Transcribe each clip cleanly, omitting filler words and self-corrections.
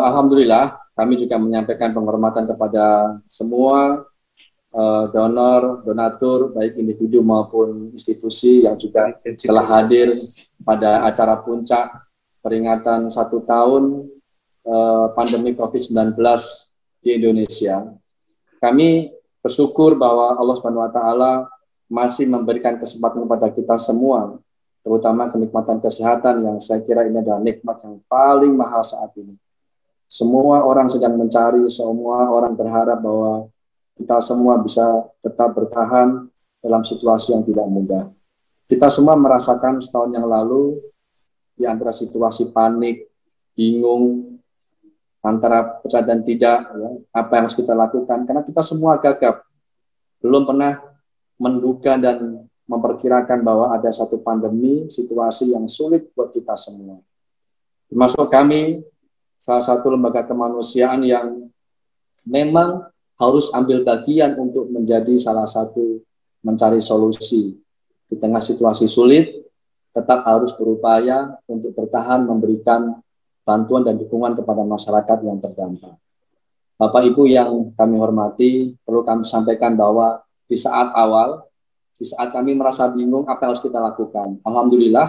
Alhamdulillah, kami juga menyampaikan penghormatan kepada semua donor, donatur, baik individu maupun institusi yang juga telah hadir pada acara puncak peringatan 1 tahun pandemi COVID-19 di Indonesia. Kami bersyukur bahwa Allah Subhanahu wa Ta'ala masih memberikan kesempatan kepada kita semua, terutama kenikmatan kesehatan yang saya kira ini adalah nikmat yang paling mahal saat ini. Semua orang sedang mencari, semua orang berharap bahwa kita semua bisa tetap bertahan dalam situasi yang tidak mudah. Kita semua merasakan setahun yang lalu di antara situasi panik, bingung, antara percaya dan tidak, ya, apa yang harus kita lakukan, karena kita semua gagap, belum pernah menduga dan memperkirakan bahwa ada satu pandemi, situasi yang sulit buat kita semua. Termasuk kami, salah satu lembaga kemanusiaan yang memang harus ambil bagian untuk menjadi salah satu mencari solusi. Di tengah situasi sulit, tetap harus berupaya untuk bertahan memberikan bantuan dan dukungan kepada masyarakat yang terdampak. Bapak Ibu yang kami hormati, perlu kami sampaikan bahwa di saat awal, di saat kami merasa bingung apa yang harus kita lakukan, alhamdulillah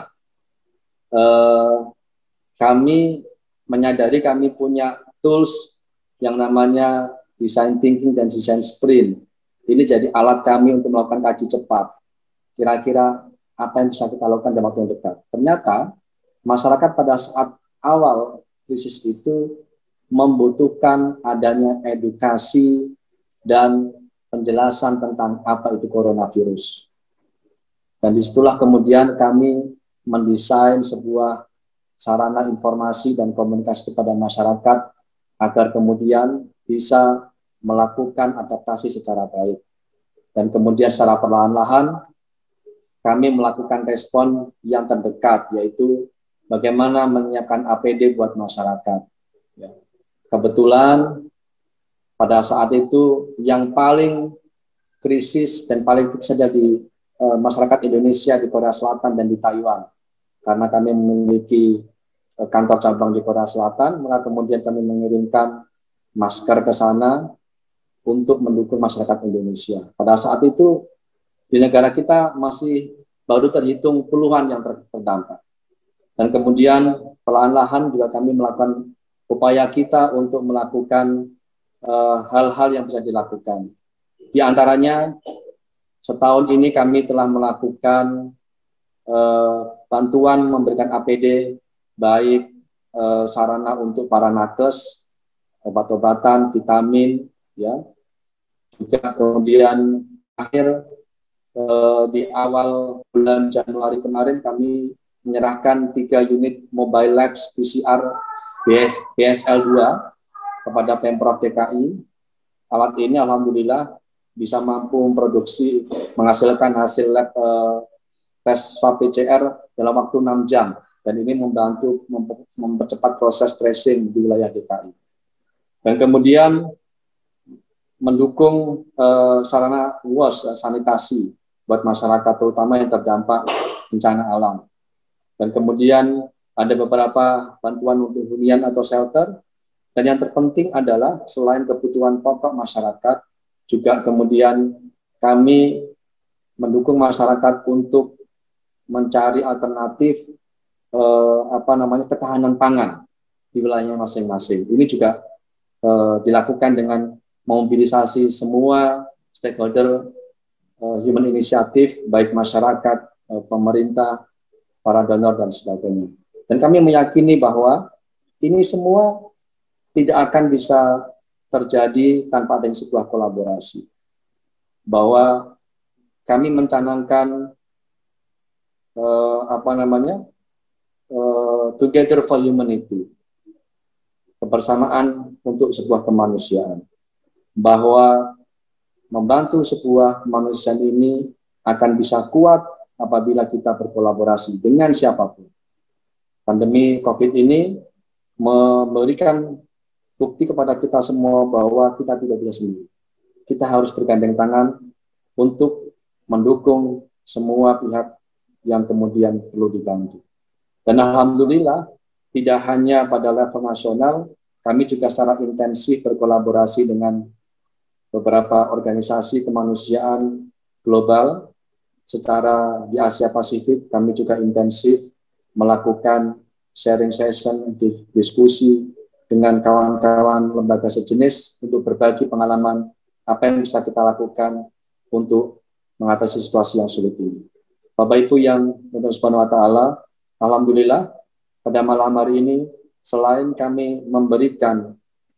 kami menyadari kami punya tools yang namanya design thinking dan design sprint. Ini jadi alat kami untuk melakukan kaji cepat. Kira-kira apa yang bisa kita lakukan dalam waktu yang dekat. Ternyata masyarakat pada saat awal krisis itu membutuhkan adanya edukasi dan penjelasan tentang apa itu coronavirus. Dan disitulah kemudian kami mendesain sebuah sarana informasi dan komunikasi kepada masyarakat agar kemudian bisa melakukan adaptasi secara baik. Dan kemudian secara perlahan-lahan kami melakukan respon yang terdekat, yaitu bagaimana menyiapkan APD buat masyarakat. Ya. Kebetulan pada saat itu yang paling krisis dan paling kritis saja di masyarakat Indonesia di Korea Selatan dan di Taiwan. Karena kami memiliki kantor cabang di Korea Selatan, maka kemudian kami mengirimkan masker ke sana untuk mendukung masyarakat Indonesia. Pada saat itu di negara kita masih baru terhitung puluhan yang terdampak. Dan kemudian perlahan-lahan juga kami melakukan upaya kita untuk melakukan hal-hal yang bisa dilakukan. Di antaranya setahun ini kami telah melakukan bantuan memberikan APD, baik sarana untuk para nakes, obat-obatan, vitamin, ya. Juga kemudian akhir di awal bulan Januari kemarin kami menyerahkan 3 unit mobile labs PCR BSL-2 kepada Pemprov DKI. Alat ini alhamdulillah bisa mampu memproduksi, menghasilkan hasil lab tes swab PCR dalam waktu 6 jam. Dan ini membantu mempercepat proses tracing di wilayah DKI. Dan kemudian mendukung sarana luas sanitasi buat masyarakat terutama yang terdampak bencana alam. Dan kemudian ada beberapa bantuan untuk hunian atau shelter. Dan yang terpenting adalah selain kebutuhan pokok masyarakat, juga kemudian kami mendukung masyarakat untuk mencari alternatif ketahanan pangan di wilayahnya masing-masing. Ini juga dilakukan dengan memobilisasi semua stakeholder human initiative, baik masyarakat, pemerintah, para donor, dan sebagainya. Dan kami meyakini bahwa ini semua tidak akan bisa terjadi tanpa adanya sebuah kolaborasi. Bahwa kami mencanangkan together for humanity, kebersamaan untuk sebuah kemanusiaan. Bahwa membantu sebuah kemanusiaan ini akan bisa kuat apabila kita berkolaborasi dengan siapapun. Pandemi COVID ini memberikan bukti kepada kita semua bahwa kita tidak bisa sendiri. Kita harus bergandeng tangan untuk mendukung semua pihak yang kemudian perlu dibantu. Dan alhamdulillah, tidak hanya pada level nasional, kami juga secara intensif berkolaborasi dengan beberapa organisasi kemanusiaan global. Secara di Asia Pasifik, kami juga intensif melakukan sharing session, diskusi dengan kawan-kawan lembaga sejenis untuk berbagi pengalaman apa yang bisa kita lakukan untuk mengatasi situasi yang sulit ini. Bapak Ibu yang dirahmati Subhanahu wa taala, alhamdulillah pada malam hari ini selain kami memberikan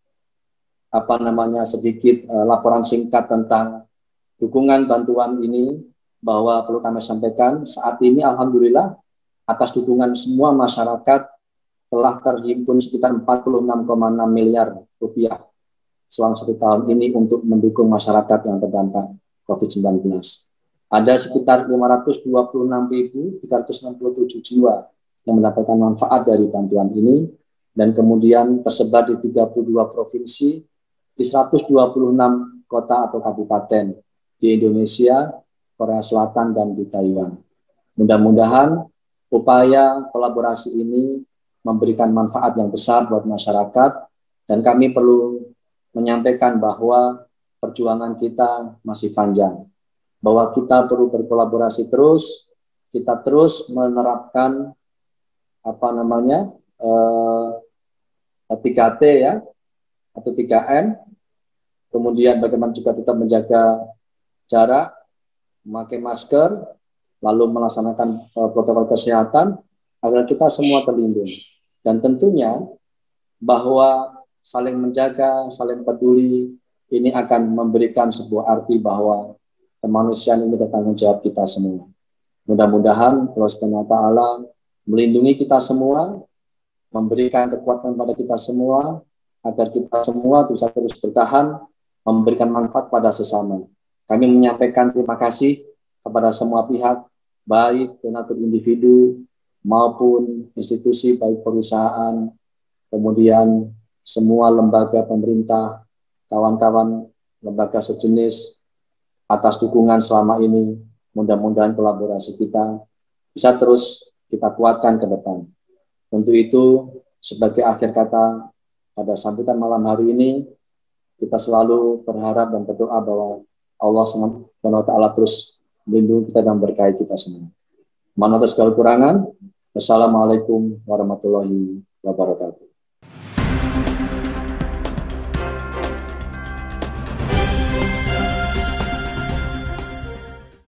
sedikit laporan singkat tentang dukungan bantuan ini, bahwa perlu kami sampaikan saat ini alhamdulillah atas dukungan semua masyarakat telah terhimpun sekitar 46,6 miliar rupiah selama 1 tahun ini untuk mendukung masyarakat yang terdampak COVID-19. Ada sekitar 526.367 jiwa yang mendapatkan manfaat dari bantuan ini, dan kemudian tersebar di 32 provinsi, di 126 kota atau kabupaten di Indonesia, Korea Selatan, dan di Taiwan. Mudah-mudahan upaya kolaborasi ini memberikan manfaat yang besar buat masyarakat, dan kami perlu menyampaikan bahwa perjuangan kita masih panjang, bahwa kita perlu berkolaborasi terus, kita terus menerapkan 3T ya, atau 3M, kemudian bagaimana juga tetap menjaga jarak, memakai masker, lalu melaksanakan protokol kesehatan agar kita semua terlindung. Dan tentunya bahwa saling menjaga, saling peduli, ini akan memberikan sebuah arti bahwa kemanusiaan ini tanggung jawab kita semua. Mudah-mudahan Allah Subhanahu wa taala melindungi kita semua, memberikan kekuatan pada kita semua, agar kita semua bisa terus bertahan, memberikan manfaat pada sesama. Kami menyampaikan terima kasih kepada semua pihak, baik donatur individu maupun institusi, baik perusahaan, kemudian semua lembaga pemerintah, kawan-kawan lembaga sejenis, atas dukungan selama ini. Mudah-mudahan kolaborasi kita bisa terus kita kuatkan ke depan. Untuk itu, sebagai akhir kata pada sambutan malam hari ini, kita selalu berharap dan berdoa bahwa Allah SWT terus melindungi kita dan berkahi kita semua. Mohon atas segala kurangan. Wassalamualaikum warahmatullahi wabarakatuh.